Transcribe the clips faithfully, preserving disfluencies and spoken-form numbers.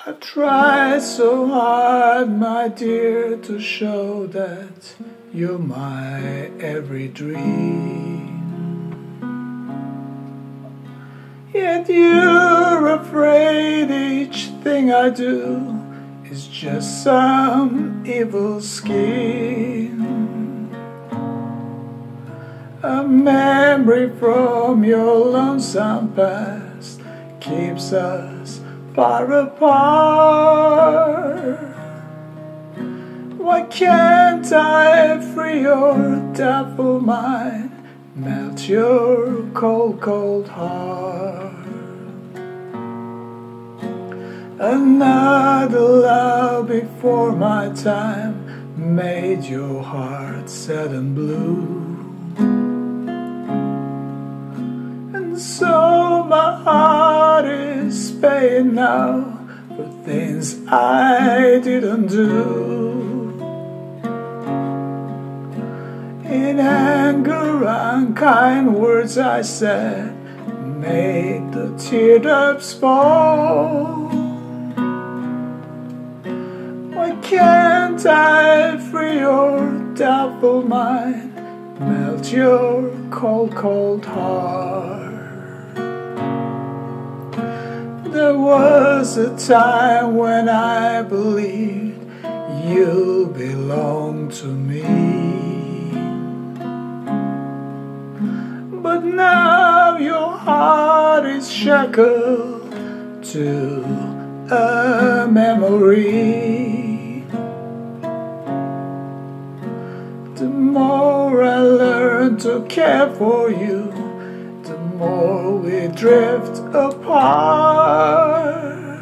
I've tried so hard, my dear, to show that you're my every dream. Yet you're afraid each thing I do is just some evil scheme. A memory from your lonesome past keeps us far apart. Why can't I free your doubtful mind, melt your cold, cold heart? Another love before my time made your heart sad and blue. And so my heart is paying now for things I didn't do. In anger, unkind words I said made the teardrops fall. Why can't I free your doubtful mind, melt your cold, cold heart? There was a time when I believed you belonged to me, but now your heart is shackled to a memory. The more I learn to care for you, the more we drift apart.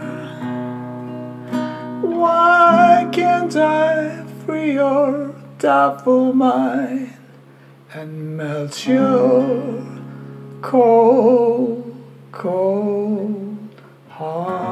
Why can't I free your doubtful mind and melt your cold, cold heart?